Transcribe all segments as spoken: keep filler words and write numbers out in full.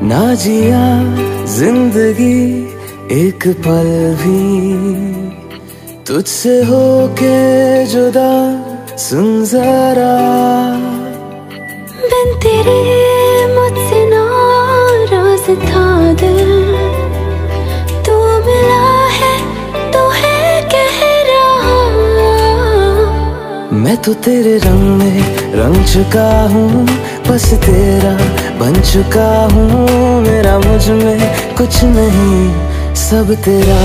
ना जिया जिंदगी एक पल भी तुझसे होके जुदा, सुन जरा बिन तेरे मुझसे नाराज था दिल, तू मिला है तो है कह रहा। मैं तो तेरे रंग में रंग चुका हूँ, बस तेरा बन चुका हूँ। मेरा मुझ में कुछ नहीं, सब तेरा।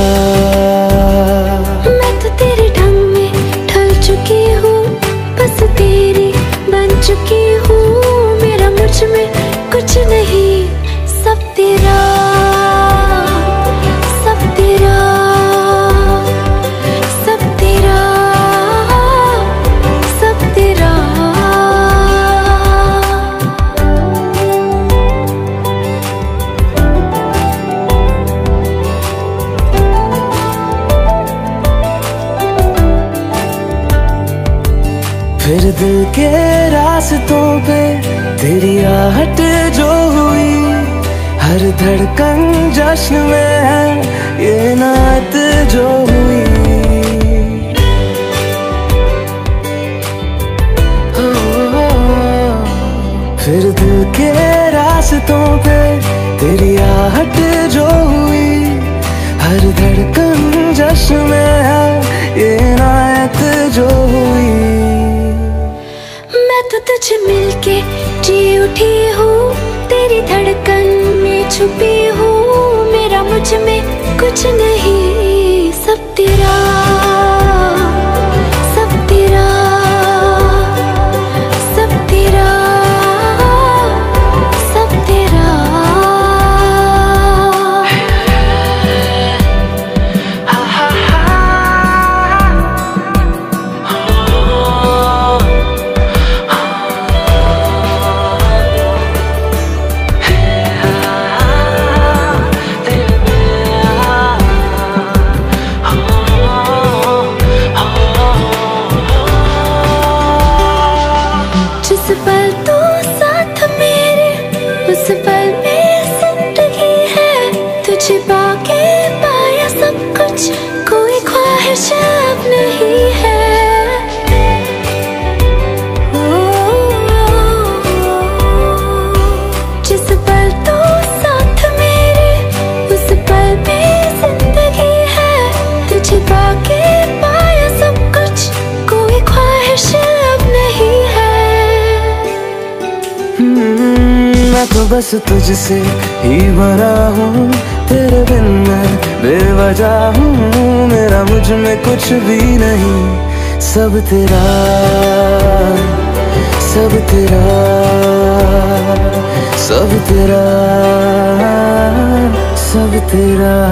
मैं तो तेरे ढंग में ढल चुकी हूँ, बस तेरी बन चुकी हूँ। मेरा मुझ में कुछ नहीं, सब तेरा, सब तेरा, सब तेरा, सब तेरा। फिर दिल के रास्तों पे तेरी आहट जो हुई, हर धड़कन जश्न में है ये नात जो हुई। हो, हो, हो। फिर दिल के रास्तों पे तेरी आहट जो हुई, हर धड़कन जश्न में है ये नात जो हुई। मैं तो तुझे मिलके जी उठी हूँ, तेरी धड़कन में छुपी हूँ। मेरा मुझ में कुछ नहीं, सब तेरा, सब तेरा, सब तेरा, सब तेरा। जिस पल तू साथ मेरे, उस पल में जिंदगी है। तुझे पाके पाया सब कुछ, कोई ख्वाहिश अब नहीं है। जिस पल तू साथ मेरे, उस पल में जिंदगी है। तुझे पाके पाया सब कुछ, कोई ख्वाहिश अब नहीं है। मैं तो बस तुझसे ही भरा हूँ, तेरे बिन मैं बेवजह हूँ। मेरा मुझ में कुछ भी नहीं, सब तेरा, सब तेरा, सब तेरा, सब तेरा।